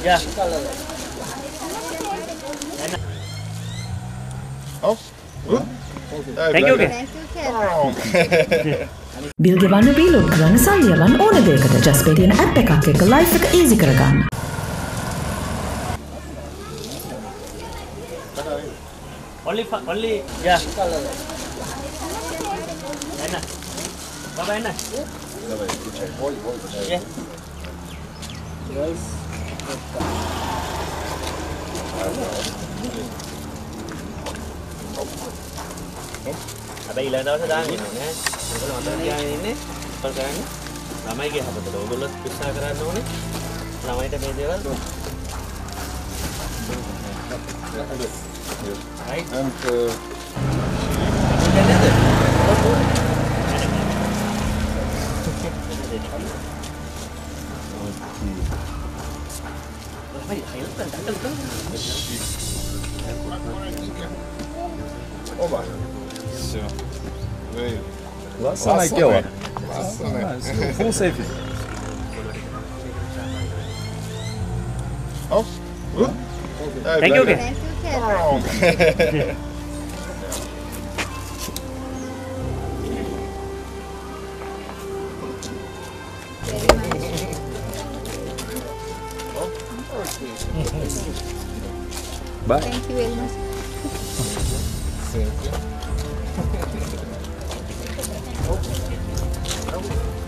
Yeah. Oh, good. Thank you. Okay. Bill ගෙවන්න බීලෝඩ් කරන්න සල්ලි යවන්න ඕන දෙයකට ජස්පේ තියෙන ඇප් එකක් එක්ක ලයිෆ් එක ඊසි කරගන්න. Only yeah. Anna. Baba Anna. Yeah. හැබැයි ඊළඟ දවසේ දාන්න වෙනවා නේ. මොකද මතක තියාගෙන ඉන්නේ. ඉස්සර කරන්නේ ළමයිගේ හදතට. ඕගොල්ලෝ උත්සාහ කරන්න ඕනේ. ළමයිට මේ දේවල් right And Oba. Все. Классно Классно. Full safety. Oh, good. Thank you. Okay. Bye. Thank you very much. Thank you.